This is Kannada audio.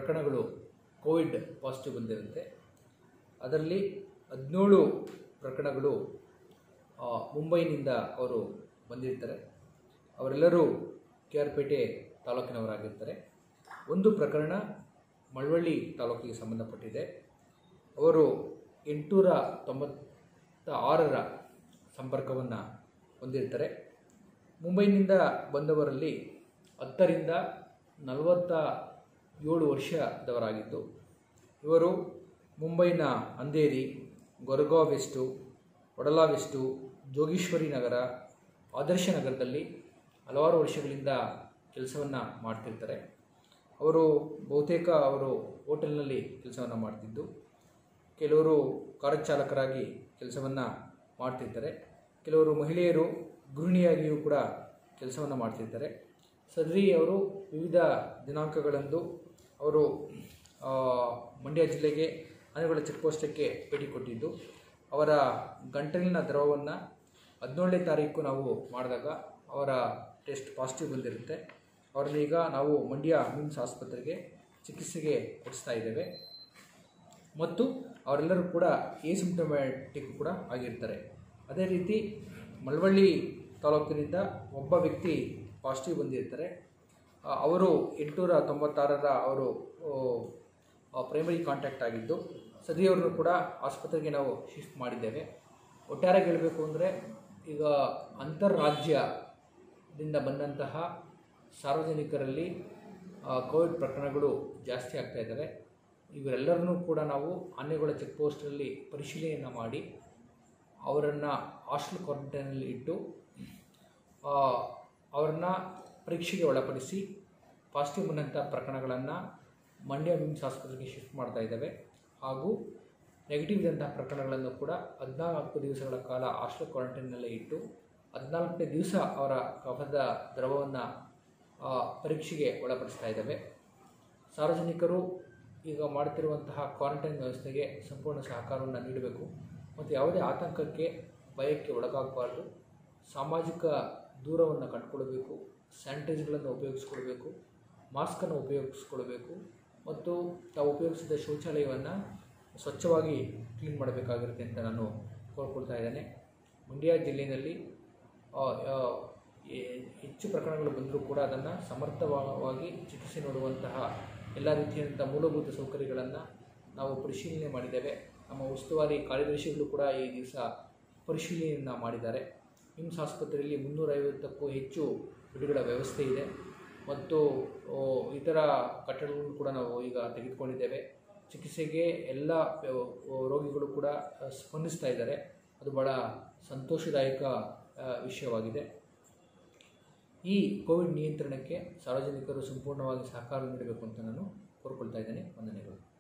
ಪ್ರಕರಣಗಳು ಕೋವಿಡ್ ಪಾಸಿಟಿವ್ ಬಂದಿರುತ್ತೆ. ಅದರಲ್ಲಿ 17 ಪ್ರಕರಣಗಳು ಮುಂಬೈನಿಂದ ಅವರು ಬಂದಿರ್ತಾರೆ. ಅವರೆಲ್ಲರೂ KR-ಪೇಟೆ ತಾಲೂಕಿನವರಾಗಿರ್ತಾರೆ. ಒಂದು ಪ್ರಕರಣ ಮಳವಳ್ಳಿ ತಾಲೂಕಿಗೆ ಸಂಬಂಧಪಟ್ಟಿದೆ. ಅವರು 896ರ ಸಂಪರ್ಕವನ್ನು ಹೊಂದಿರ್ತಾರೆ. ಮುಂಬೈನಿಂದ ಬಂದವರಲ್ಲಿ 10ರಿಂದ 47 ವರ್ಷದವರಾಗಿದ್ದು, ಇವರು ಮುಂಬೈನ ಅಂಧೇರಿ, ಗೊರಗಾಂವ್ ವೆಸ್ಟು, ವಡಲಾ ವೆಸ್ಟು, ಜೋಗೇಶ್ವರಿ ನಗರ, ಆದರ್ಶ ನಗರದಲ್ಲಿ ಹಲವಾರು ವರ್ಷಗಳಿಂದ ಕೆಲಸವನ್ನು ಮಾಡ್ತಿರ್ತಾರೆ. ಅವರು ಬಹುತೇಕ ಹೋಟೆಲ್ನಲ್ಲಿ ಕೆಲಸವನ್ನು ಮಾಡ್ತಿದ್ದು, ಕೆಲವರು ಕಾರು ಚಾಲಕರಾಗಿ ಕೆಲಸವನ್ನು ಮಾಡ್ತಿರ್ತಾರೆ. ಕೆಲವರು ಮಹಿಳೆಯರು ಗೃಹಿಣಿಯಾಗಿಯೂ ಕೂಡ ಕೆಲಸವನ್ನು ಮಾಡ್ತಿರ್ತಾರೆ. ಸದ್ರಿ ಅವರು ವಿವಿಧ ದಿನಾಂಕಗಳಂದು ಅವರು ಮಂಡ್ಯ ಜಿಲ್ಲೆಗೆ ಆನೆಗಳ ಚೆಕ್ಪೋಸ್ಟಕ್ಕೆ ಭೇಟಿ ಕೊಟ್ಟಿದ್ದು, ಅವರ ಗಂಟಲಿನ ದ್ರವವನ್ನು 17ನೇ ತಾರೀಕು ನಾವು ಮಾಡಿದಾಗ ಅವರ ಟೆಸ್ಟ್ ಪಾಸಿಟಿವ್ ಬಂದಿರುತ್ತೆ. ಅವರನ್ನೀಗ ನಾವು ಮಂಡ್ಯ ಮಿಮ್ಸ್ ಆಸ್ಪತ್ರೆಗೆ ಚಿಕಿತ್ಸೆಗೆ ಕೊಡಿಸ್ತಾ ಇದ್ದೇವೆ ಮತ್ತು ಅವರೆಲ್ಲರೂ ಕೂಡ ಎಸಿಂಪ್ಟಮ್ಯಾಟಿಕ್ ಕೂಡ ಆಗಿರ್ತಾರೆ. ಅದೇ ರೀತಿ ಮಳವಳ್ಳಿ ತಾಲೂಕಿನಿಂದ ಒಬ್ಬ ವ್ಯಕ್ತಿ ಪಾಸಿಟಿವ್ ಬಂದಿರ್ತಾರೆ. ಅವರು 896ರ ಅವರು ಪ್ರೈಮರಿ ಕಾಂಟ್ಯಾಕ್ಟ್ ಆಗಿದ್ದು, ಸದ್ಯವ್ರನ್ನು ಕೂಡ ಆಸ್ಪತ್ರೆಗೆ ನಾವು ಶಿಫ್ಟ್ ಮಾಡಿದ್ದೇವೆ. ಒಟ್ಟಾರೆಯಾಗಿ ಹೇಳಬೇಕು ಅಂದರೆ, ಈಗ ಅಂತರ್ರಾಜ್ಯದಿಂದ ಬಂದಂತಹ ಸಾರ್ವಜನಿಕರಲ್ಲಿ ಕೋವಿಡ್ ಪ್ರಕರಣಗಳು ಜಾಸ್ತಿ ಆಗ್ತಾ ಇದ್ದಾವೆ. ಇವರೆಲ್ಲರನ್ನೂ ಕೂಡ ನಾವು ಆನೆಗಳ ಚೆಕ್ಪೋಸ್ಟಲ್ಲಿ ಪರಿಶೀಲನೆಯನ್ನು ಮಾಡಿ ಅವರನ್ನು ಹಾಸ್ಟೆಲ್ ಕ್ವಾರಂಟೈನಲ್ಲಿ ಇಟ್ಟು ಅವರನ್ನು ಪರೀಕ್ಷೆಗೆ ಒಳಪಡಿಸಿ ಪಾಸಿಟಿವ್ ಬಂದಂಥ ಪ್ರಕರಣಗಳನ್ನು ಮಂಡ್ಯ ಮಿಮ್ಸ್ ಆಸ್ಪತ್ರೆಗೆ ಶಿಫ್ಟ್ ಮಾಡ್ತಾ ಇದ್ದೇವೆ. ಹಾಗೂ ನೆಗೆಟಿವ್ ಇದ್ದಂತಹ ಪ್ರಕರಣಗಳನ್ನು ಕೂಡ 14 ದಿವಸಗಳ ಕಾಲ ಹಾಸ್ಟೆಲ್ ಕ್ವಾರಂಟೈನ್ನಲ್ಲೇ ಇಟ್ಟು 14ನೇ ದಿವಸ ಅವರ ಕಫದ ದ್ರವವನ್ನು ಪರೀಕ್ಷೆಗೆ ಒಳಪಡಿಸ್ತಾ ಇದ್ದೇವೆ. ಸಾರ್ವಜನಿಕರು ಈಗ ಮಾಡುತ್ತಿರುವಂತಹ ಕ್ವಾರಂಟೈನ್ ವ್ಯವಸ್ಥೆಗೆ ಸಂಪೂರ್ಣ ಸಹಕಾರವನ್ನು ನೀಡಬೇಕು ಮತ್ತು ಯಾವುದೇ ಆತಂಕಕ್ಕೆ, ಭಯಕ್ಕೆ ಒಳಗಾಗಬಾರ್ದು. ಸಾಮಾಜಿಕ ದೂರವನ್ನು ಕಂಡುಕೊಳ್ಳಬೇಕು, ಸ್ಯಾನಿಟೈಸರ್ಗಳನ್ನು ಉಪಯೋಗಿಸ್ಕೊಳ್ಬೇಕು, ಮಾಸ್ಕನ್ನು ಉಪಯೋಗಿಸ್ಕೊಳ್ಬೇಕು ಮತ್ತು ತಾವು ಉಪಯೋಗಿಸಿದ ಶೌಚಾಲಯವನ್ನು ಸ್ವಚ್ಛವಾಗಿ ಕ್ಲೀನ್ ಮಾಡಬೇಕಾಗಿರುತ್ತೆ ಅಂತ ನಾನು ಕೋರ್ಕೊಳ್ತಾ ಇದ್ದೇನೆ. ಮಂಡ್ಯ ಜಿಲ್ಲೆಯಲ್ಲಿ ಹೆಚ್ಚು ಪ್ರಕರಣಗಳು ಬಂದರೂ ಕೂಡ ಅದನ್ನು ಸಮರ್ಥವಾಗಿ ಚಿಕಿತ್ಸೆ ನೀಡುವಂತಹ ಎಲ್ಲ ರೀತಿಯಾದಂಥ ಮೂಲಭೂತ ಸೌಕರ್ಯಗಳನ್ನು ನಾವು ಪರಿಶೀಲನೆ ಮಾಡಿದ್ದೇವೆ. ನಮ್ಮ ಉಸ್ತುವಾರಿ ಕಾರ್ಯದರ್ಶಿಗಳು ಕೂಡ ಈ ದಿವಸ ಪರಿಶೀಲನೆಯನ್ನು ಮಾಡಿದ್ದಾರೆ. ಮಿಮ್ಸ್ ಆಸ್ಪತ್ರೆಯಲ್ಲಿ 350ಕ್ಕೂ ಹೆಚ್ಚು ಬೆಡ್ಗಳ ವ್ಯವಸ್ಥೆ ಇದೆ ಮತ್ತು ಇತರ ಕಟ್ಟಡಗಳನ್ನು ಕೂಡ ನಾವು ಈಗ ತೆಗೆದುಕೊಂಡಿದ್ದೇವೆ. ಚಿಕಿತ್ಸೆಗೆ ಎಲ್ಲ ರೋಗಿಗಳು ಕೂಡ ಸ್ಪಂದಿಸ್ತಾ ಇದ್ದಾರೆ. ಅದು ಭಾಳ ಸಂತೋಷದಾಯಕ ವಿಷಯವಾಗಿದೆ. ಈ ಕೋವಿಡ್ ನಿಯಂತ್ರಣಕ್ಕೆ ಸಾರ್ವಜನಿಕರು ಸಂಪೂರ್ಣವಾಗಿ ಸಹಕಾರ ನೀಡಬೇಕು ಅಂತ ನಾನು ಕೋರ್ಕೊಳ್ತಾ ಇದ್ದೇನೆ. ವಂದನೆಗಳು.